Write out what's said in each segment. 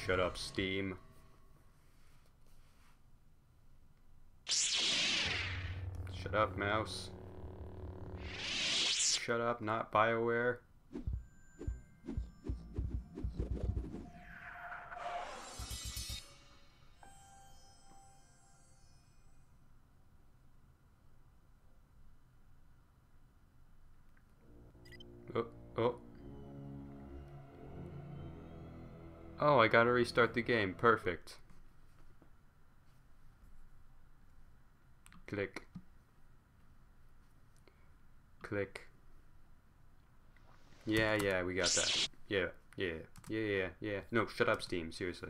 Shut up, Steam. Shut up, mouse. Shut up, not BioWare. Oh. Oh, I gotta restart the game. Perfect. Click. Click. Yeah, we got that. Yeah. No, shut up, Steam. Seriously.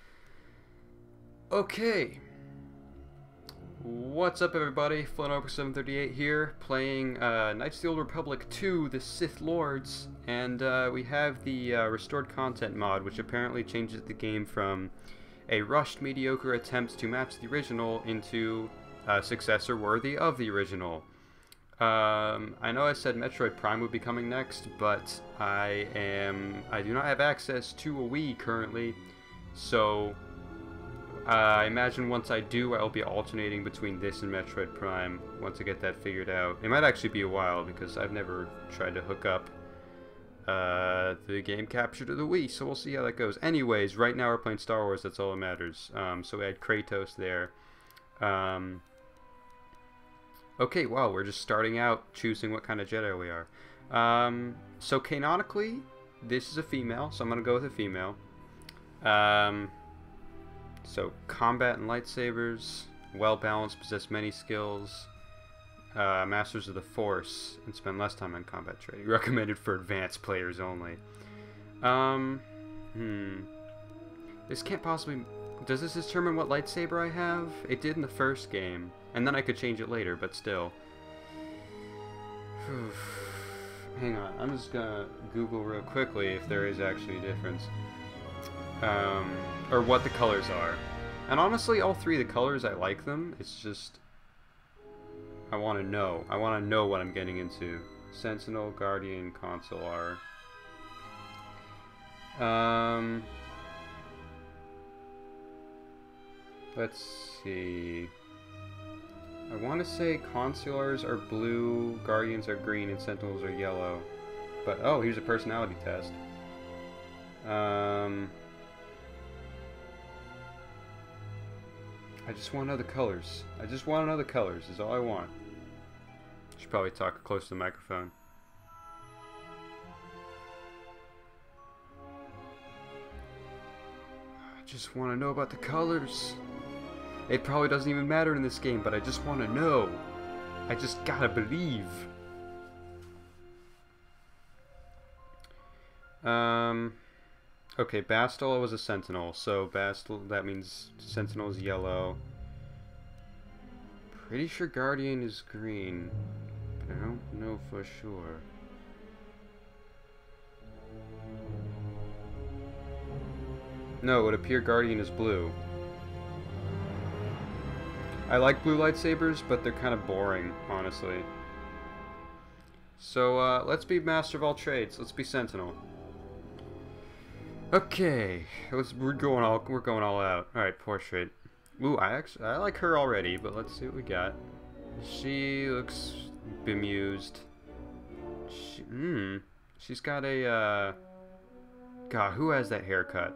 Okay. What's up, everybody? Flanover738 here, playing Knights of the Old Republic 2, The Sith Lords, and we have the Restored Content mod, which apparently changes the game from a rushed, mediocre attempt to match the original into a successor worthy of the original. I know I said Metroid Prime would be coming next, but I do not have access to a Wii currently, so I imagine once I do, I'll be alternating between this and Metroid Prime once I get that figured out. It might actually be a while because I've never tried to hook up the game capture to the Wii, so we'll see how that goes. Anyways, right now we're playing Star Wars, that's all that matters. So we had Kratos there. Okay, wow, we're just starting out choosing what kind of Jedi we are. So canonically, this is a female, so I'm going to go with a female. So, combat and lightsabers, well-balanced, possess many skills, masters of the Force, and spend less time on combat training. Recommended for advanced players only. This can't possibly... Does this determine what lightsaber I have? It did in the first game, and then I could change it later, but still. Hang on, I'm just gonna Google real quickly if there is actually a difference. Or what the colors are. And honestly, all three of the colors, I like them. It's just... I want to know. I want to know what I'm getting into. Sentinel, Guardian, Consular. Let's see. I want to say Consulars are blue, Guardians are green, and Sentinels are yellow. But, oh, here's a personality test. I just want to know the colors. I just want to know the colors is all I want. Should probably talk close to the microphone. I just want to know about the colors. It probably doesn't even matter in this game, but I just want to know. I just gotta believe. Okay, Bastila was a Sentinel, so that means Sentinel is yellow. Pretty sure Guardian is green, but I don't know for sure. No, it would appear Guardian is blue. I like blue lightsabers, but they're kind of boring, honestly. So, let's be Master of all trades. Let's be Sentinel. Okay, we're going all out. All right, portrait. Ooh, I like her already, but let's see what we got. She looks bemused. She's got a God, who has that haircut?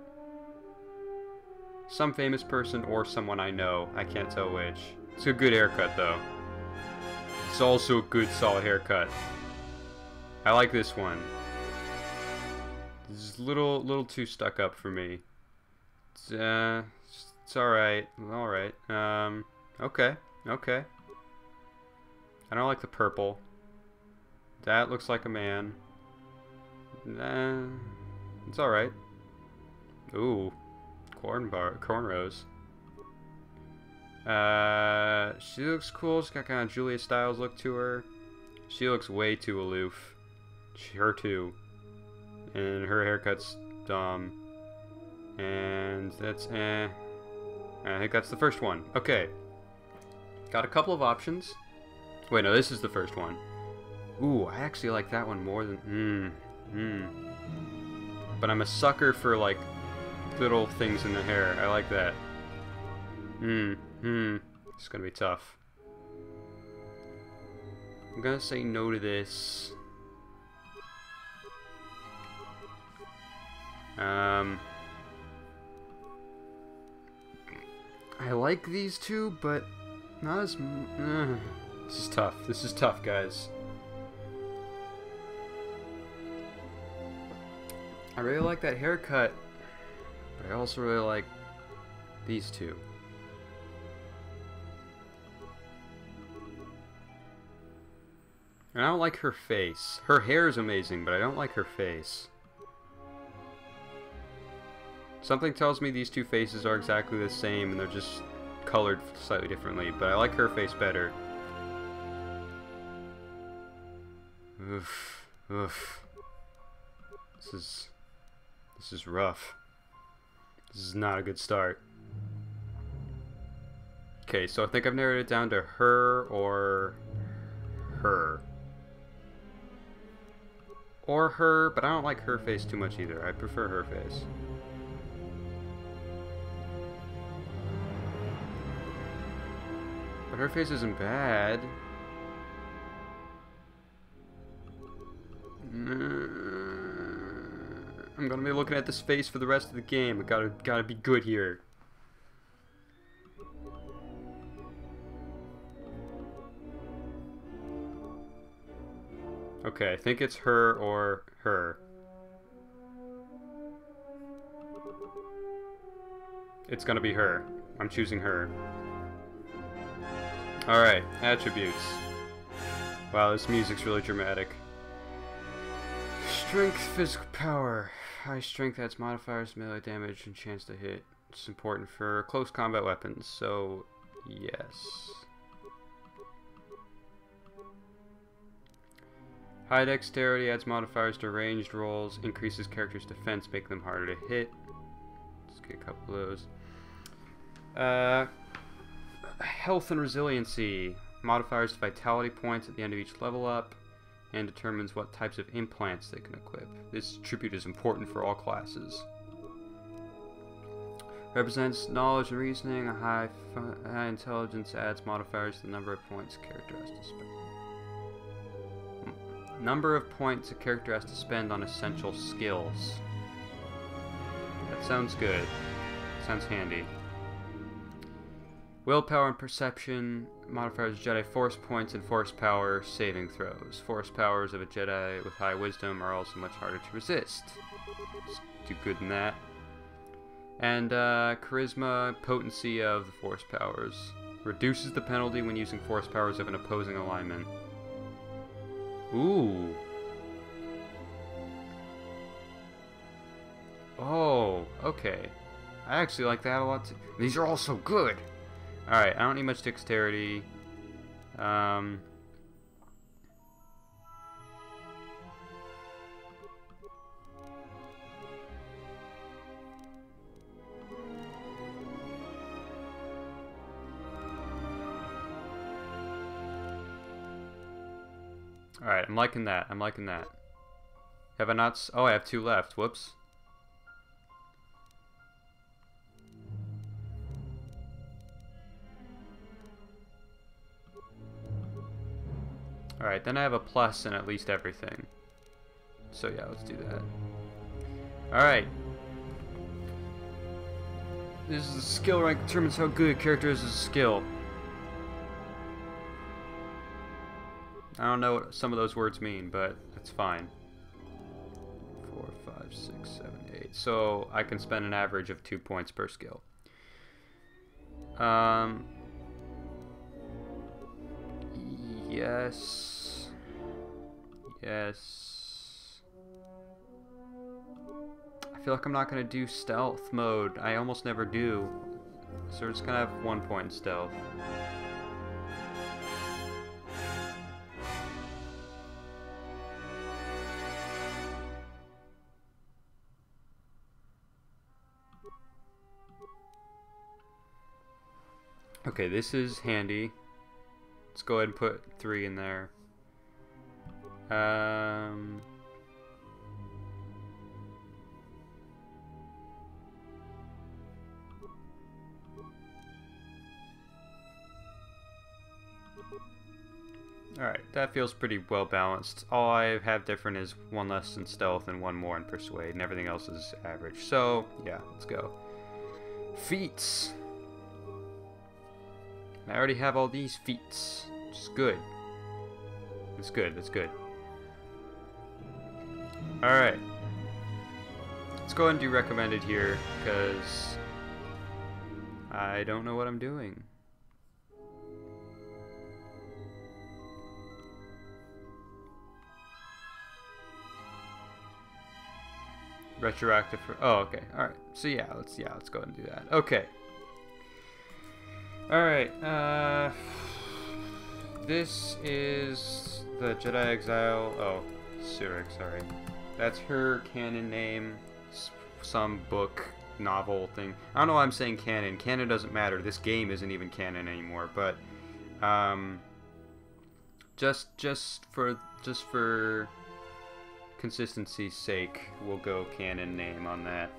Some famous person or someone I know. I can't tell which. It's a good haircut though. It's also a good solid haircut. I like this one. It's a little too stuck up for me. It's alright. Alright. Okay. Okay. I don't like the purple. That looks like a man. It's alright. Ooh. Cornrows. She looks cool. She's got kind of Julia Stiles look to her. She looks way too aloof. Her too. And her haircut's dumb. And that's I think that's the first one. Okay. Got a couple of options. Wait, no, this is the first one. Ooh, I actually like that one more than... But I'm a sucker for, like... little things in the hair. I like that. It's gonna be tough. I'm gonna say no to this. I like these two, but not as... This is tough. This is tough, guys. I really like that haircut, but I also really like these two. And I don't like her face. Her hair is amazing, but I don't like her face. Something tells me these two faces are exactly the same and they're just colored slightly differently, but I like her face better. Oof. Oof. This is rough. This is not a good start. Okay, so I think I've narrowed it down to her or her. Or her, but I don't like her face too much either. I prefer her face. But her face isn't bad. I'm gonna be looking at this face for the rest of the game. I gotta be good here. Okay, I think it's her or her. It's gonna be her. I'm choosing her. Alright, attributes. Wow, this music's really dramatic. Strength, physical power. High strength adds modifiers, melee damage, and chance to hit. It's important for close combat weapons, so yes. High dexterity adds modifiers to ranged rolls, increases characters' defense, making them harder to hit. Let's get a couple of those. Health and resiliency modifiers to vitality points at the end of each level up, and determines what types of implants they can equip. This attribute is important for all classes. Represents knowledge and reasoning. A high intelligence adds modifiers to the number of points a character has to spend. Number of points a character has to spend on essential skills. That sounds good. Sounds handy. Willpower and perception modifiers Jedi force points and force power saving throws. Force powers of a Jedi with high wisdom are also much harder to resist. Let's do good in that. And charisma, potency of the force powers. Reduces the penalty when using force powers of an opposing alignment. Ooh. Oh, okay. I actually like that a lot too. These are all so good. Alright, I don't need much dexterity. Alright, I'm liking that. I'm liking that. Have I not... Oh, I have 2 left. Whoops. Alright, then I have a plus in at least everything. So yeah, let's do that. Alright. This is a skill rank determines how good a character is as a skill. I don't know what some of those words mean, but that's fine. 4, 5, 6, 7, 8. So I can spend an average of 2 points per skill. Yes. Yes. I feel like I'm not going to do stealth mode. I almost never do. So we're just going to have 1 point in stealth. Okay, this is handy. Let's go ahead and put 3 in there. Alright, that feels pretty well balanced. All I have different is one less in stealth and one more in persuade, and everything else is average. So, yeah, let's go. Feats! I already have all these feats, which is good. That's good, that's good. Alright. Let's go ahead and do recommended here, because I don't know what I'm doing. Retroactive for, oh, okay, alright. So yeah, let's go ahead and do that. Okay. Alright, this is the Jedi Exile, oh, Surik, sorry. That's her canon name, some book, novel thing. I don't know why I'm saying canon. Canon doesn't matter. This game isn't even canon anymore, but, just for consistency's sake, we'll go canon name on that.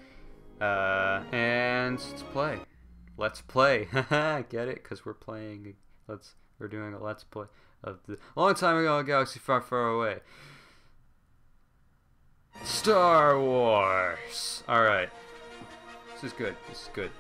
And let's play. Let's play. Get it? Because we're playing. We're doing a let's play of the long time ago, a galaxy far, far away. Star Wars. All right. This is good. This is good.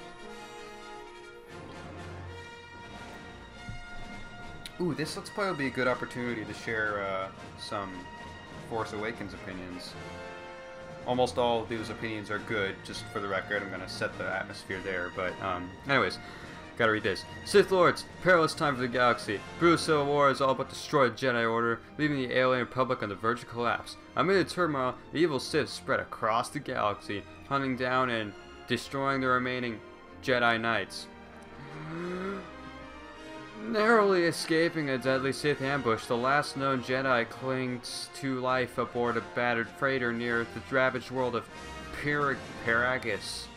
Ooh, this let's play will be a good opportunity to share some Force Awakens opinions. Almost all of these opinions are good, just for the record. I'm going to set the atmosphere there, but anyways, gotta read this. Sith Lords, perilous time for the galaxy. Brutal civil war is all but destroyed the Jedi Order, leaving the alien republic on the verge of collapse. Amid the turmoil, the evil Sith spread across the galaxy, hunting down and destroying the remaining Jedi Knights. Narrowly escaping a deadly Sith ambush, the last known Jedi clings to life aboard a battered freighter near the ravaged world of Paragus,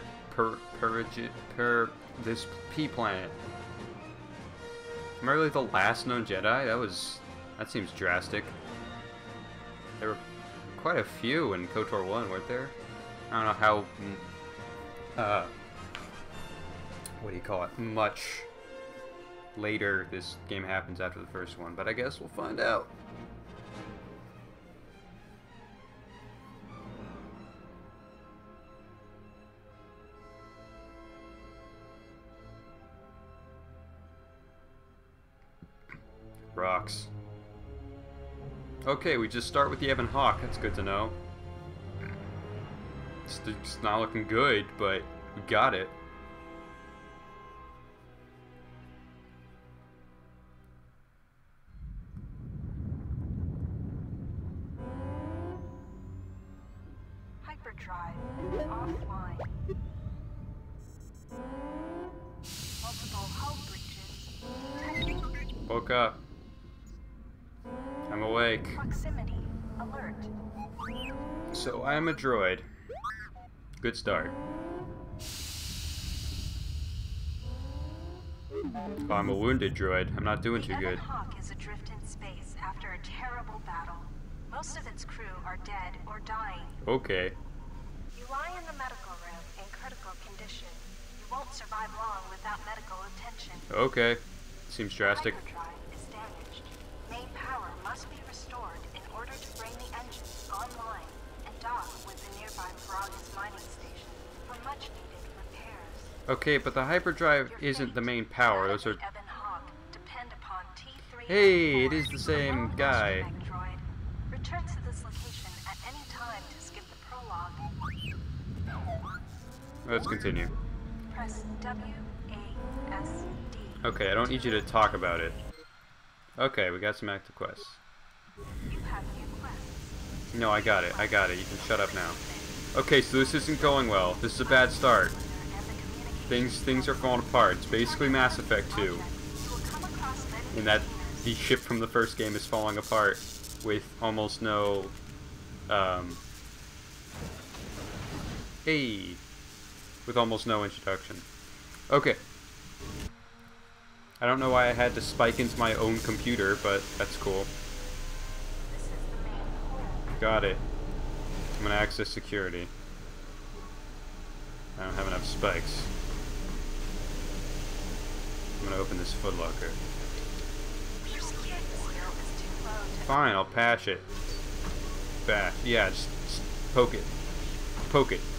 this P planet. Am I really the last known Jedi? That seems drastic. There were quite a few in KOTOR 1, weren't there? I don't know how, what do you call it? Much later this game happens after the first one, but I guess we'll find out. Rocks. Okay, we just start with the Ebon Hawk. That's good to know. It's not looking good, but we got it. Hyperdrive offline. Multiple hull breaches detected. Woke up. I'm awake. Proximity alert. So I am a droid. Good start. Oh, I'm a wounded droid. I'm not doing too good. The Ebon Hawk is adrift in space after a terrible battle. Most of its crew are dead or dying. Okay. You lie in the medical room in critical condition. You won't survive long without medical attention. Okay. Seems drastic. Hyperdrive is damaged. Main power must be restored in order to bring the engines online and dock with the nearby Paragus mining station for much needed repairs. Okay, but the hyperdrive isn't the main power. Those are... Ebon Hawk depend upon T3. Hey, it is the same guy. Return to this location at any time to skip the prologue. Let's continue. Press WASD. Okay, I don't need you to talk about it. Okay, we got some active quests. You have new quests. No, I got it. I got it. You can shut up now. Okay, so this isn't going well. This is a bad start. Things are falling apart. It's basically Mass Effect 2. In that the ship from the first game is falling apart with almost no with almost no introduction. Okay. I don't know why I had to spike into my own computer, but that's cool. Got it. I'm gonna access security. I don't have enough spikes. I'm gonna open this footlocker. Fine, I'll patch it. Back. Yeah, just poke it. Poke it.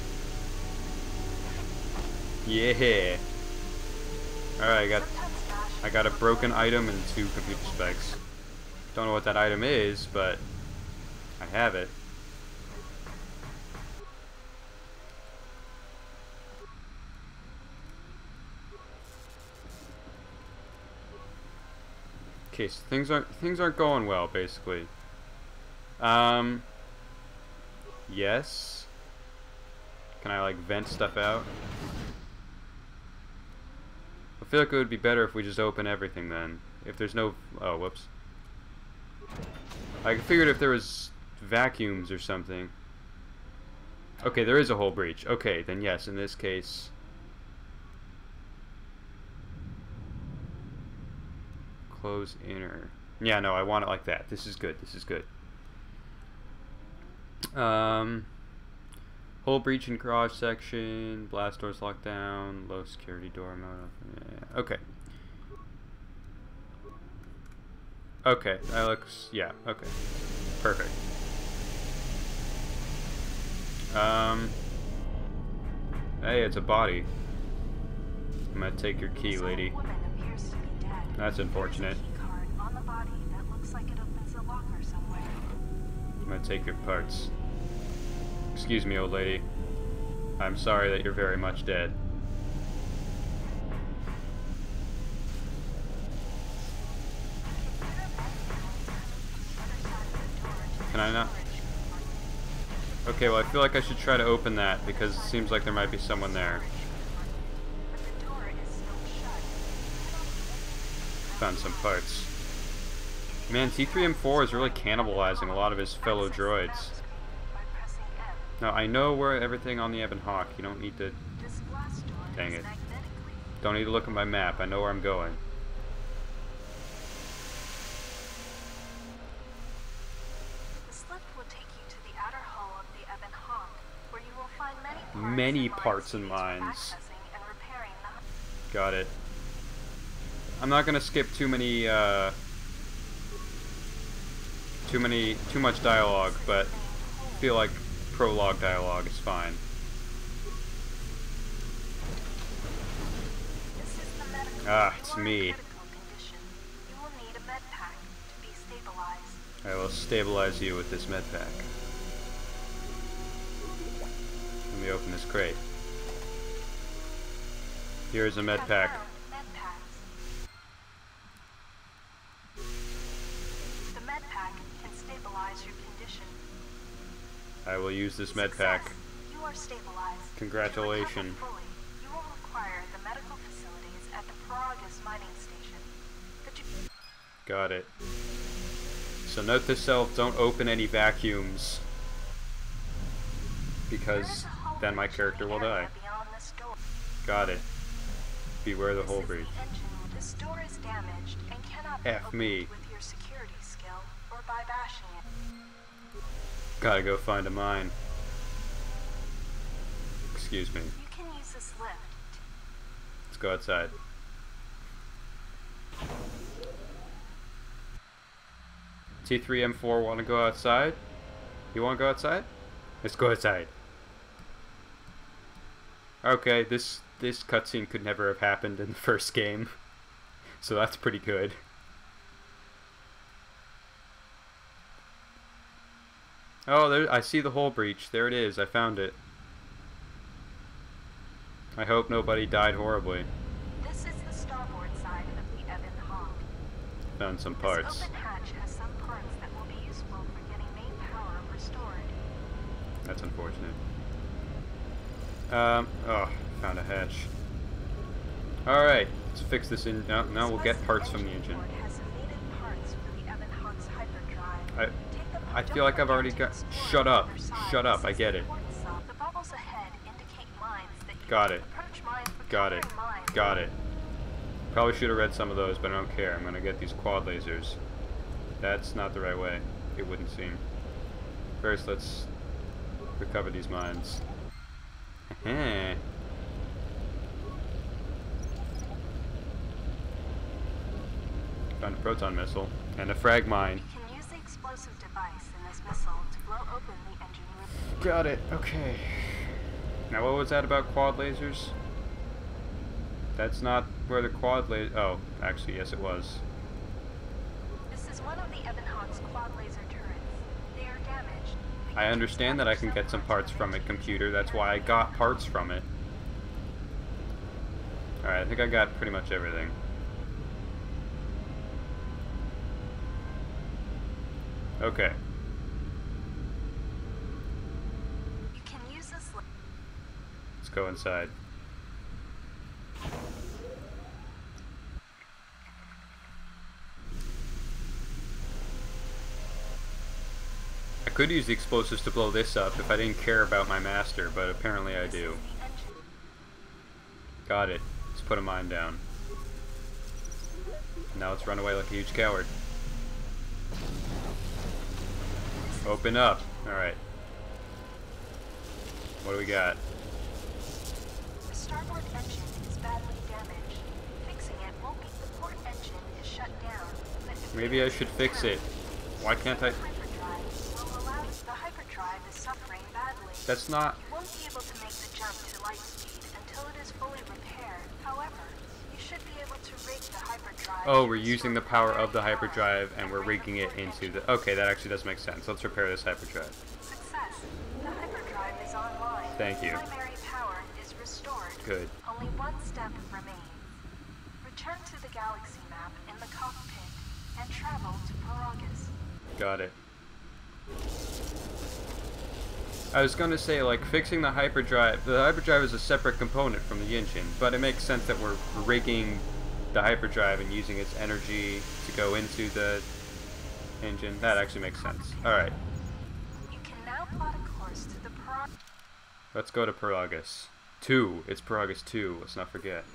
Yeah. Alright, I got a broken item and 2 computer specs. Don't know what that item is, but I have it. Okay, so things aren't going well, basically. Yes. Can I like vent stuff out? I feel like it would be better if we just open everything then. If there's no... Oh, whoops. I figured if there was vacuums or something. Okay, there is a hole breach. Okay, then yes, in this case... Close inner. Yeah, no, I want it like that. This is good. This is good. Hole breach in garage section. Blast doors locked down. Low security door mode. Yeah, okay. Okay, that looks... Yeah, okay. Perfect. Hey, it's a body. I'm gonna take your key, lady. That's unfortunate. I'm gonna take your parts. Excuse me, old lady. I'm sorry that you're very much dead. Can I not? Okay, well I feel like I should try to open that because it seems like there might be someone there. Found some parts. Man, T3M4 is really cannibalizing a lot of his fellow droids. Now, I know where everything on the Ebon Hawk. You don't need to... Dang it. Don't need to look at my map. I know where I'm going. Many parts and mines. Got it. I'm not gonna skip too much dialogue, but I feel like prologue dialogue is fine. Ah, it's me. I will stabilize you with this med pack. Let me open this crate. Here's a med pack. I will use this med pack. You are stabilized. Congratulations. You will require the medical facilities at the Paragus mining station. Got it. So note to self, don't open any vacuums. Because then my character will die. Got it. Beware the hole breach. This door is damaged and cannot be F me. opened with your security skill or by bashing it. Gotta go find a mine. Excuse me. You can use this lift. Let's go outside. T3M4 want to go outside? You want to go outside? Let's go outside. Okay, this cutscene could never have happened in the first game. So that's pretty good. Oh, there, I see the hole breach. There it is. I found it. I hope nobody died horribly. This is the starboard side of the Ebon Hawk. Found some parts. This open hatch has some parts that will be useful for getting main power restored. That's unfortunate. Oh, found a hatch. Alright, let's fix this in. Now we'll get parts from the engine. I feel like I've already got... Shut up. Shut up, I get it. Got it. Got it. Got it. Probably should have read some of those, but I don't care. I'm gonna get these quad lasers. That's not the right way. It wouldn't seem. First, let's recover these mines. Found a proton missile. And a frag mine. You can use the explosive device in this missile to blow open the engine room. Got it. Okay. Now what was that about quad lasers? That's not where the quad laser... Oh, actually, yes it was. This is one of the Evanhawk's quad laser turrets. They are damaged. I understand that I can get some parts from it, computer. That's why I got parts from it. Alright, I think I got pretty much everything. Okay. You can use this. Let's go inside. I could use the explosives to blow this up if I didn't care about my master, but apparently I do. Got it. Let's put a mine down. Now let's run away like a huge coward. Open up. Alright. What do we got? The starboard engine is badly damaged. Fixing it won't be. The port engine is shut down. But if Maybe I should fix it. Why can't I? the hyperdrive is suffering badly. That's not... You won't be able to make the jump to light speed until it is fully repaired. However, you should be able to rig the hyperdrive. Oh, we're using the power of the hyperdrive and we're rigging it into the... Okay, that actually does make sense. Let's repair this hyperdrive. Success. The hyperdrive is online. Thank you. Primary power is restored. Good. Only one step remains. Return to the galaxy map in the cockpit and travel to Paragus. Got it. I was gonna say, like, fixing the hyperdrive is a separate component from the engine, but it makes sense that we're rigging the hyperdrive and using its energy to go into the engine. That actually makes sense. Alright. You can now plot a course to the Paragus. Let's go to Paragus 2. It's Paragus 2, let's not forget.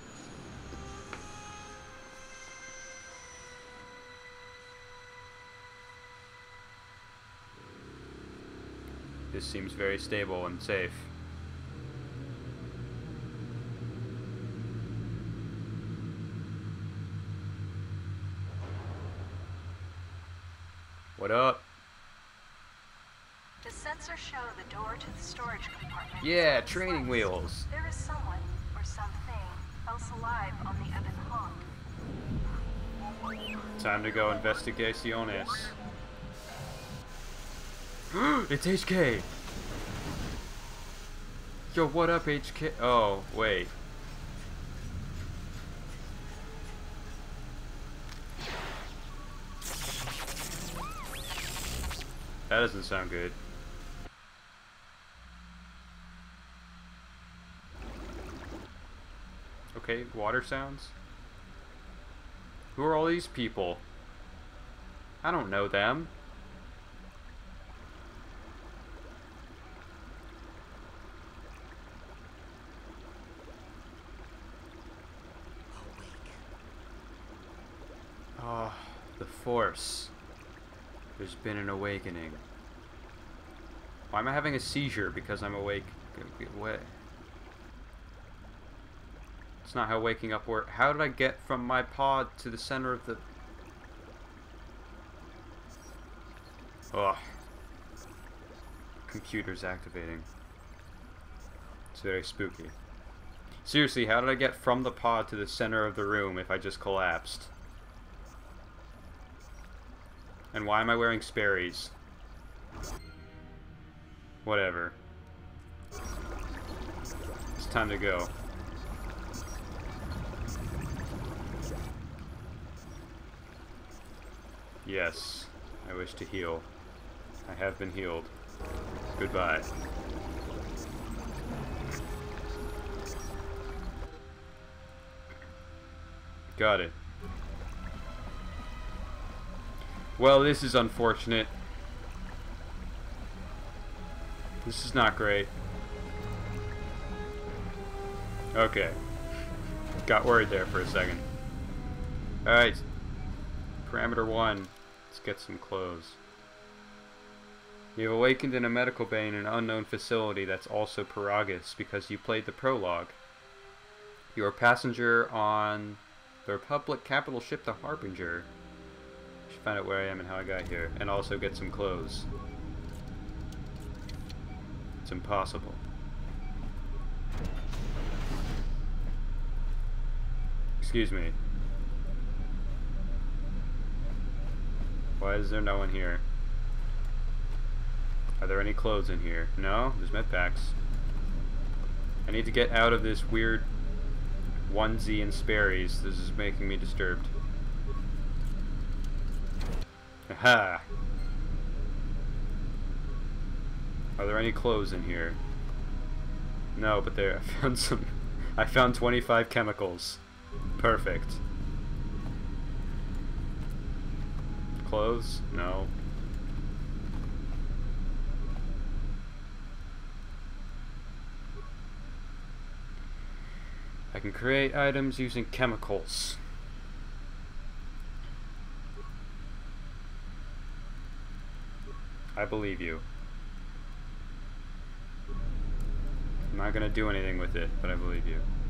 This seems very stable and safe. What up? The sensors show the door to the storage compartment. Yeah, training wheels. There is someone or something else alive on the Ebon Hawk. Time to go investigaciones. It's HK! Yo, what up, HK? Oh, wait. That doesn't sound good. Okay, water sounds. Who are all these people? I don't know them. Oh, the Force. There's been an awakening. Why am I having a seizure because I'm awake? What? It's not how waking up works. How did I get from my pod to the center of the... Ugh. Computer's activating. It's very spooky. Seriously, how did I get from the pod to the center of the room if I just collapsed? And why am I wearing Sperrys? Whatever. It's time to go. Yes, I wish to heal. I have been healed. Goodbye. Got it. Well, this is unfortunate. This is not great. Okay. Got worried there for a second. Alright. Parameter 1. Let's get some clothes. You have awakened in a medical bay in an unknown facility that's also Paragus because you played the prologue. You are a passenger on the Republic capital ship, the Harbinger. find out where I am and how I got here. And also get some clothes. It's impossible. Excuse me. Why is there no one here? Are there any clothes in here? No? There's med packs. I need to get out of this weird Onesie and Sperrys. This is making me disturbed. Aha! Are there any clothes in here? No, but there, I found some. I found 25 chemicals. Perfect. Clothes? No. I can create items using chemicals. I believe you. I'm not gonna do anything with it, but I believe you.